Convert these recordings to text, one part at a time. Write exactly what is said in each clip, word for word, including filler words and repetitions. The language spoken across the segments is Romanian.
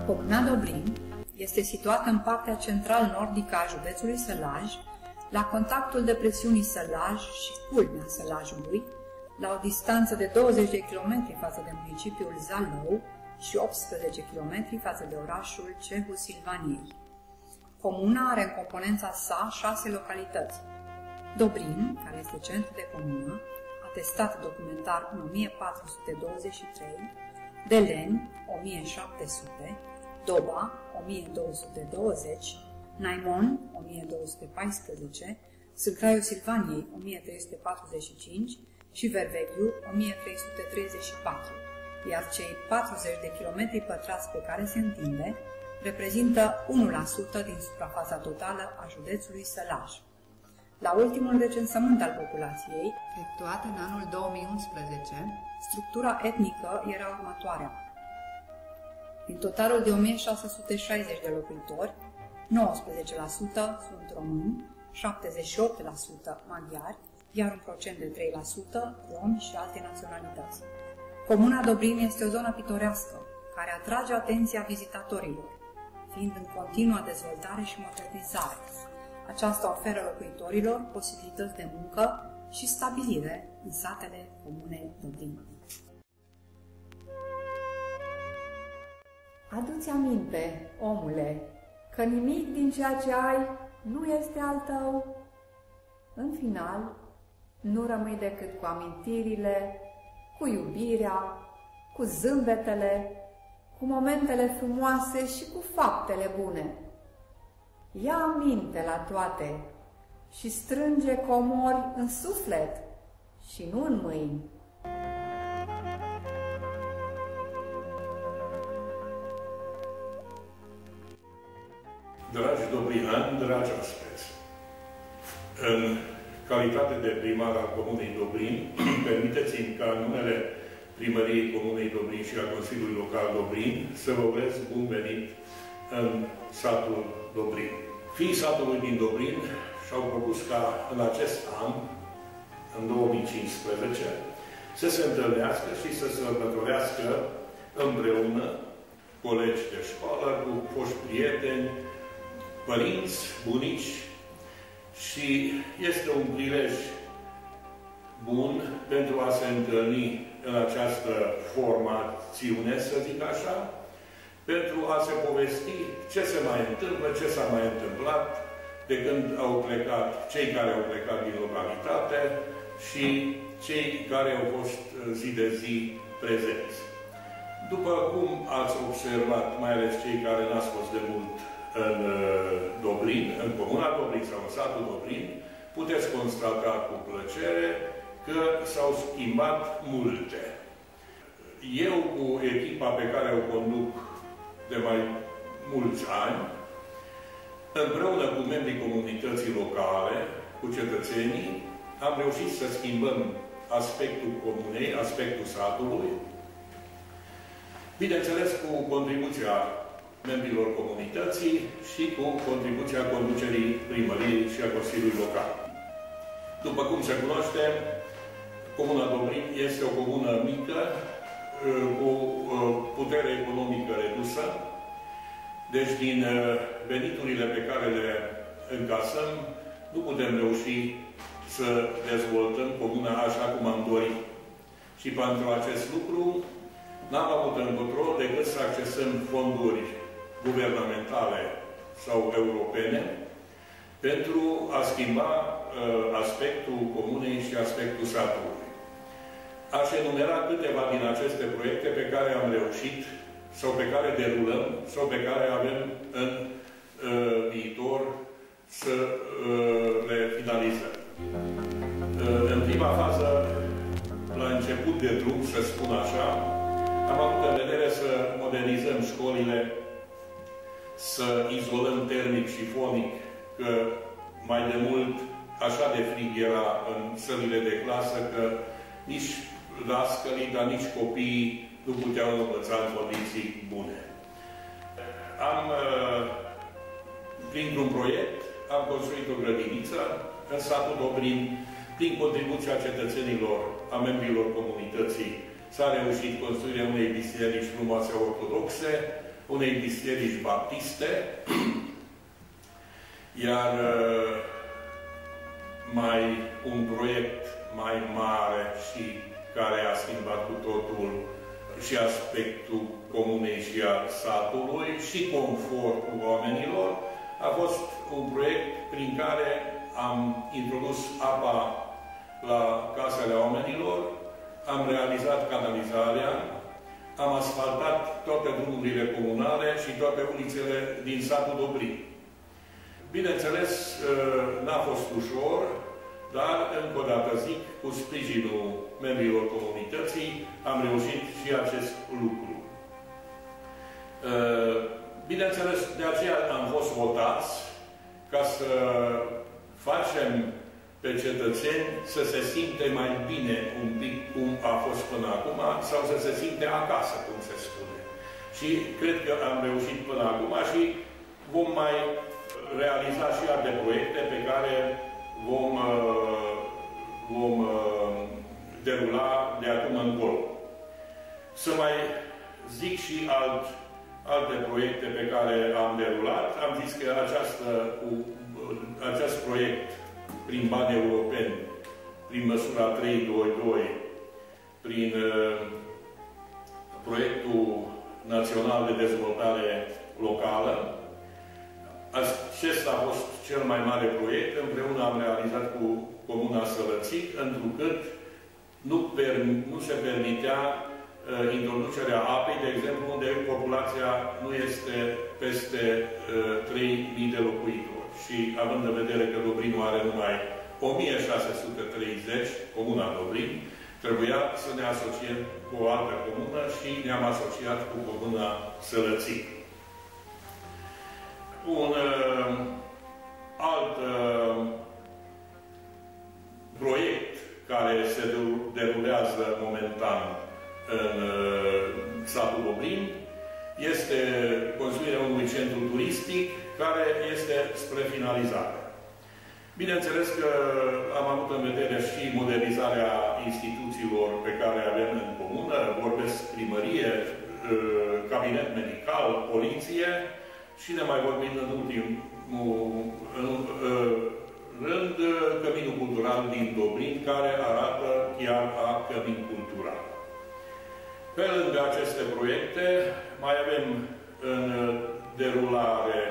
Comuna Dobrin este situată în partea central-nordică a județului Sălaj, la contactul depresiunii Sălaj și culmea Sălajului, la o distanță de douăzeci de kilometri față de municipiul Zalău și optsprezece kilometri față de orașul Cehul Silvaniei. Comuna are în componența sa șase localități: Dobrin, care este centru de comună, atestat documentar în o mie patru sute douăzeci și trei, Deleni, o mie șapte sute, Doba, o mie două sute douăzeci, Naimon, o mie două sute paisprezece, Sâncraiul Silvaniei, o mie trei sute patruzeci și cinci și Verveghiu, o mie trei sute treizeci și patru, iar cei patruzeci de kilometri pătrați pe care se întinde reprezintă unu la sută din suprafața totală a județului Sălaj. La ultimul recensământ al populației, efectuat în anul două mii unsprezece, structura etnică era următoarea. Din totalul de o mie șase sute șaizeci de locuitori, nouăsprezece la sută sunt români, șaptezeci și opt la sută maghiari, iar un procent de trei la sută romi și alte naționalități. Comuna Dobrin este o zonă pitorească, care atrage atenția vizitatorilor, fiind în continuă dezvoltare și modernizare. Aceasta oferă locuitorilor posibilități de muncă și stabilire în satele Comunei Dobrin. Adu-ți aminte, omule, că nimic din ceea ce ai nu este al tău. În final, nu rămâi decât cu amintirile, cu iubirea, cu zâmbetele, cu momentele frumoase și cu faptele bune. Ia aminte la toate și strânge comori în suflet și nu în mâini. Dragi dobrinani, dragi aspeți, în calitate de primar al Comunei Dobrin, permiteți-mi ca în numele Primăriei Comunei Dobrin și a Consiliului Local Dobrin să vă urez bun venit în satul Dobrin. Fiii satului din Dobrin și-au propus ca în acest an, în două mii cincisprezece, să se întâlnească și să se sărbătorească împreună colegi de școală, cu foști prieteni, părinți, bunici, și este un prilej bun pentru a se întâlni în această formațiune, să zic așa, pentru a se povesti ce se mai întâmplă, ce s-a mai întâmplat de când au plecat cei care au plecat din localitate și cei care au fost zi de zi prezenți. După cum ați observat, mai ales cei care n-ați fost de mult în Dobrin, în Comuna Dobrin sau în satul Dobrin, puteți constata cu plăcere că s-au schimbat multe. Eu, cu echipa pe care o conduc de mai mulți ani, împreună cu membrii comunității locale, cu cetățenii, am reușit să schimbăm aspectul comunei, aspectul satului, bineînțeles cu contribuția membrilor comunității și cu contribuția conducerii primăriei și a Consiliului Local. După cum se cunoaște, Comuna Dobrin este o comună mică, cu putere economică redusă, deci din veniturile pe care le încasăm, nu putem reuși să dezvoltăm comuna așa cum am dorit. Și pentru acest lucru n-am avut încotro decât să accesăm fonduri guvernamentale sau europene pentru a schimba uh, aspectul comunei și aspectul satului. Aș enumera câteva din aceste proiecte pe care am reușit sau pe care derulăm sau pe care avem în uh, viitor să uh, le finalizăm. Uh, în prima fază, la început de drum, să spun așa, am avut în vedere să modernizăm școlile, să izolăm termic și fonic, că mai de mult așa de frig era în sălile de clasă, că nici dascălii, dar nici copiii nu puteau învăța în condiții bune. Am, printr-un proiect, am construit o grădiniță în satul Dobrin, prin contribuția cetățenilor, a membrilor comunității, s-a reușit construirea unei biserici frumoase ortodoxe, unei biserici baptiste, iar mai un proiect mai mare și care a schimbat cu totul și aspectul comunei și a satului și confortul oamenilor, a fost un proiect prin care am introdus apa la casele oamenilor, am realizat canalizarea, am asfaltat toate drumurile comunale și toate ulițele din satul Dobrin. Bineînțeles, n-a fost ușor, dar, încă o dată zic, cu sprijinul membrilor comunității, am reușit și acest lucru. Bineînțeles, de aceea am fost votați ca să facem pe cetățeni să se simte mai bine un pic cum a fost până acum, sau să se simte acasă, cum se spune. Și cred că am reușit până acum și vom mai realiza și alte proiecte pe care vom, vom derula de acum încolo. Să mai zic și alt, alte proiecte pe care am derulat. Am zis că această, acest proiect prin bani europeni, prin măsura trei doi doi, prin uh, proiectul național de dezvoltare locală. Acesta a fost cel mai mare proiect. Împreună am realizat cu Comuna Sălățic, întrucât nu, per, nu se permitea uh, introducerea apei, de exemplu, unde populația nu este peste uh, trei mii de locuitori. Și având în vedere că Dobrinul are numai o mie șase sute treizeci, Comuna Dobrin, trebuia să ne asociem cu o altă comună și ne-am asociat cu Comuna Sălățic. Un uh, alt uh, proiect care se derulează momentan în uh, satul Dobrin este construirea unui centru turistic care este spre finalizare. Bineînțeles că am avut în vedere și modernizarea instituțiilor pe care avem în comună, vorbesc primărie, cabinet medical, poliție și ne mai vorbim în ultimul rând Căminul Cultural din Dobrin, care arată chiar a cămin cultural. Pe lângă aceste proiecte, mai avem în derulare,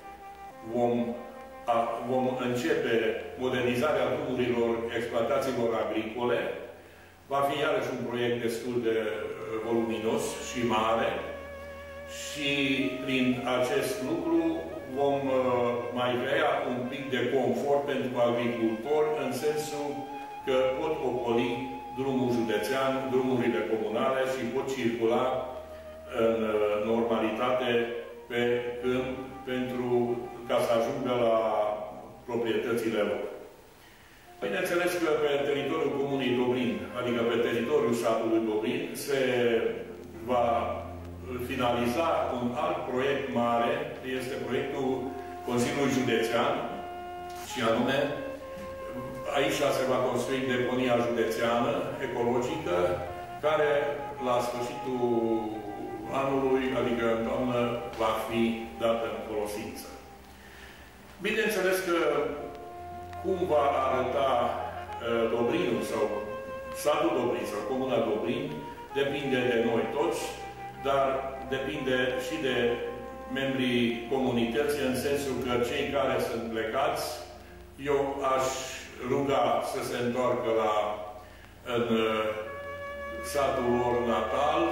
vom, a, vom începe modernizarea drumurilor exploatațiilor agricole. Va fi iarăși un proiect destul de voluminos și mare și prin acest lucru vom mai crea un pic de confort pentru agricultori, în sensul că pot ocoli drumul județean, drumurile comunale și pot circula în normalitate pe câmp pentru ca să ajungă la proprietățile lor. Bineînțeles că pe teritoriul Comunei Dobrin, adică pe teritoriul satului Dobrin, se va finaliza un alt proiect mare, este proiectul Consiliului Județean, și anume, aici se va construi deponia județeană ecologică, care la sfârșitul anului, adică în toamnă, va fi dată în folosință. Bineînțeles că cum va arăta uh, Dobrinul sau satul Dobrin sau Comuna Dobrin depinde de noi toți, dar depinde și de membrii comunității, în sensul că cei care sunt plecați, eu aș ruga să se întoarcă la în uh, satul lor natal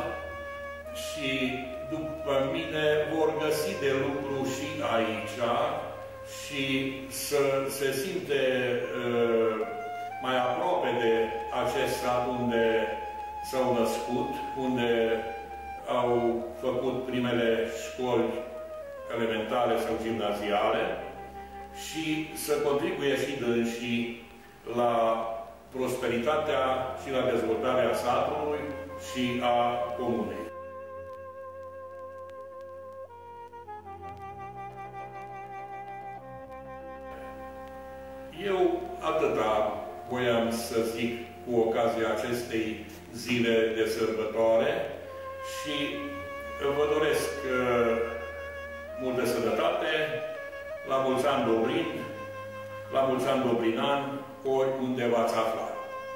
și după mine vor găsi de lucru și aici și să se simte uh, mai aproape de acest sat unde s-au născut, unde au făcut primele școli elementare sau gimnaziale și să contribuie și dânsii la prosperitatea și la dezvoltarea satului și a comunei. Eu atâta voiam să zic cu ocazia acestei zile de sărbătoare și vă doresc uh, multă sănătate, la mulți ani Dobrin, la mulți ani Dobrinan, oriunde v-ați aflat.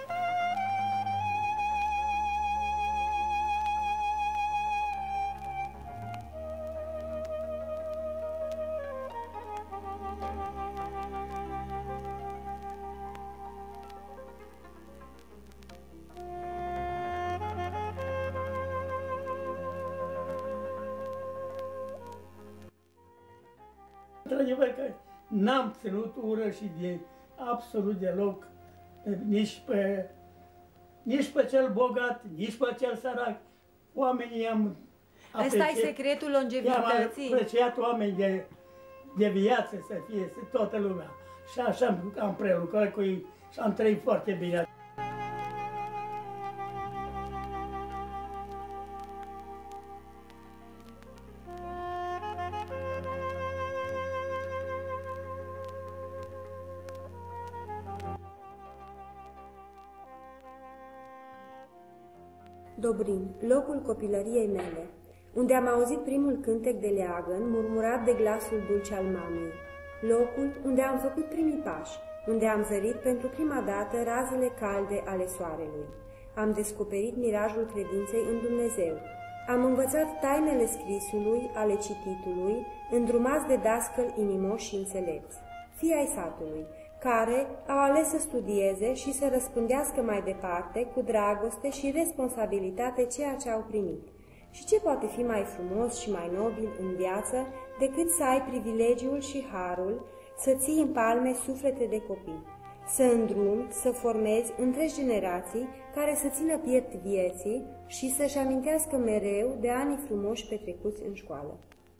Într-adevăr că n-am ținut ură și de absolut deloc, nici pe, nici pe cel bogat, nici pe cel sărac. Oamenii am Ăsta e secretul longevității? Am apreciat oameni de, de viață să fie, să toată lumea. Și așa am, am prelucrat cu ei și am trăit foarte bine. Dobrin, locul copilăriei mele, unde am auzit primul cântec de leagăn murmurat de glasul dulce al mamei. Locul unde am făcut primii pași, unde am zărit pentru prima dată razele calde ale soarelui. Am descoperit mirajul credinței în Dumnezeu. Am învățat tainele scrisului, ale cititului, îndrumați de dascăl inimoși și înțelepți, fii ai satului, care au ales să studieze și să răspândească mai departe, cu dragoste și responsabilitate, ceea ce au primit. Și ce poate fi mai frumos și mai nobil în viață decât să ai privilegiul și harul să ții în palme suflete de copii, să îndrumi, să formezi întregi generații care să țină piept vieții și să-și amintească mereu de anii frumoși petrecuți în școală.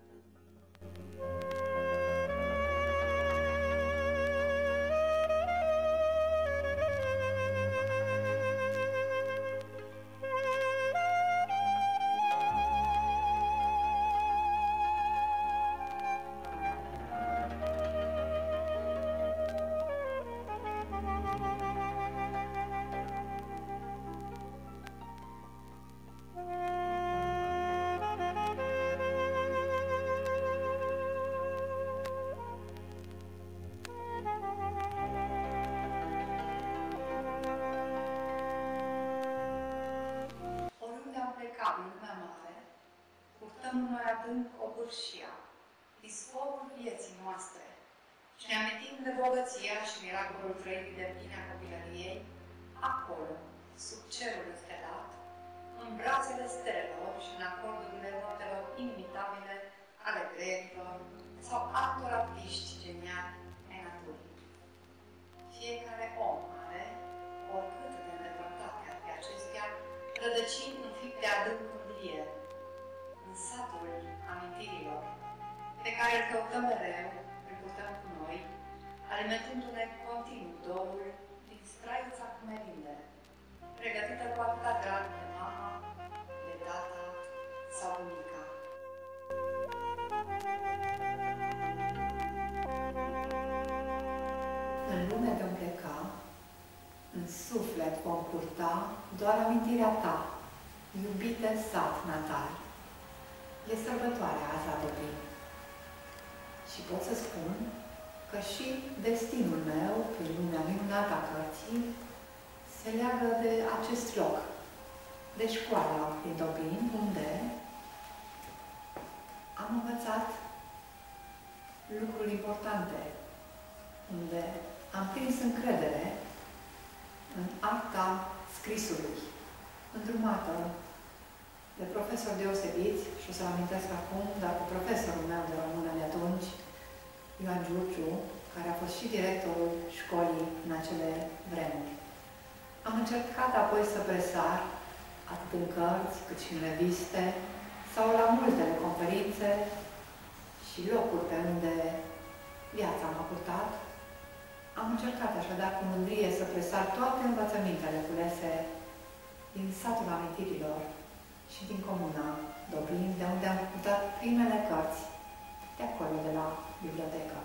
În lumea mare, purtăm în noi adânc obârșia, isforul vieții noastre și ne amintim de bogăția și miracolul trăirii de pline a copilăriei, acolo, sub cerul stelat, în brațele stelelor și în acordurile notelor inimitabile ale grecilor sau altor artiști geniali ai naturii. Fiecare om are, oricât de îndepărtate ar fi acestea, rădăcini înfipte adânc în vie, în satul amintirilor, pe care îl căutăm mereu, îl purtăm cu noi, alimentându-ne continuu dorul din straița cu merinde, pregătită cu atâta drag de mama, de tata sau bunica. În lume vom pleca, în suflet vom purta doar amintirea ta, iubite sat natal. E sărbătoarea azi la Dobrin. Și pot să spun că și destinul meu, pe lumea minunată a cărții, se leagă de acest loc, de școala din Dobrin, unde am învățat lucruri importante, unde am prins încredere în arta scrisului, îndrumată de profesori deosebiți, și o să-l amintesc acum, dar cu profesorul meu de română de atunci, Ioan Giurgiu, care a fost și directorul școlii în acele vremuri. Am încercat apoi să presar, atât în cărți, cât și în reviste, sau la multele conferințe și locuri pe unde viața m-a purtat. Am încercat așadar cu mândrie să presar toate învățămintele culese din satul amintirilor și din comuna Dobrin, de unde am purtat primele cărți, de acolo, de la bibliotecă.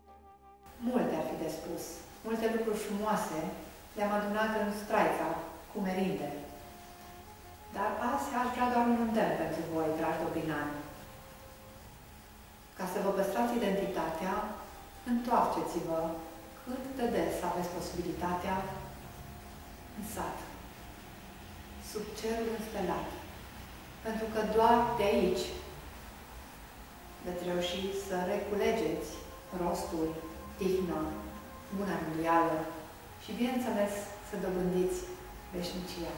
Multe ar fi de spus, multe lucruri frumoase le-am adunat în straița cu cumerite. Dar azi aș vrea doar un îndemn pentru voi, dragi dobrinani. Ca să vă păstrați identitatea, întoarceți-vă cât de des aveți posibilitatea în sat, sub cerul înstelat, pentru că doar de aici veți reuși să reculegeți rostul, tihnă, bună rânduială și, bineînțeles, să dobândiți veșnicia.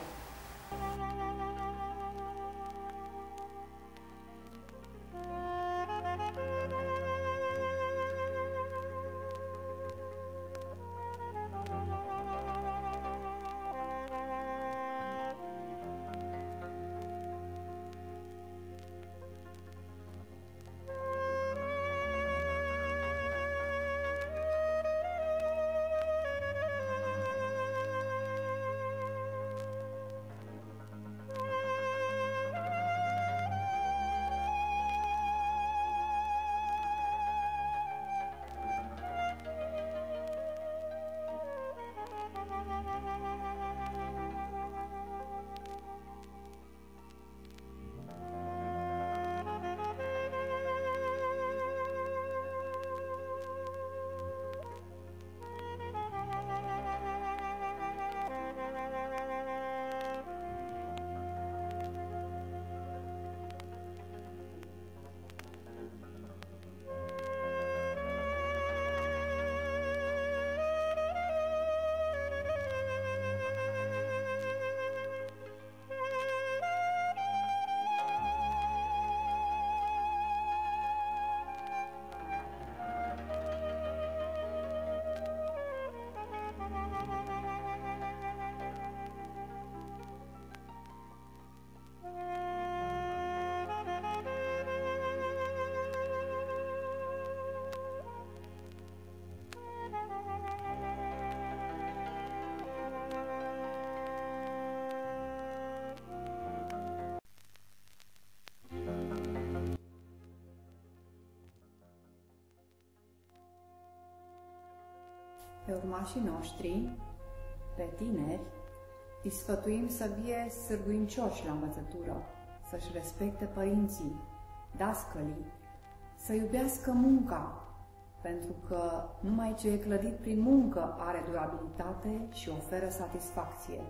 Pe urmașii noștri, pe tineri, îi sfătuim să fie sârguincioși la învățătură, să-și respecte părinții, dascălii, să iubească munca, pentru că numai ce e clădit prin muncă are durabilitate și oferă satisfacție.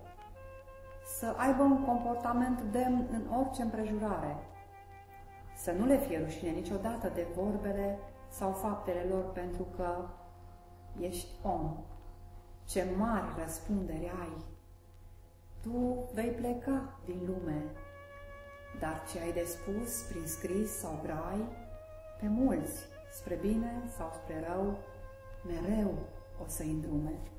Să aibă un comportament demn în orice împrejurare, să nu le fie rușine niciodată de vorbele sau faptele lor, pentru că ești om. Ce mari răspunderi ai! Tu vei pleca din lume, dar ce ai de spus prin scris sau grai, pe mulți, spre bine sau spre rău, mereu o să-i îndrume.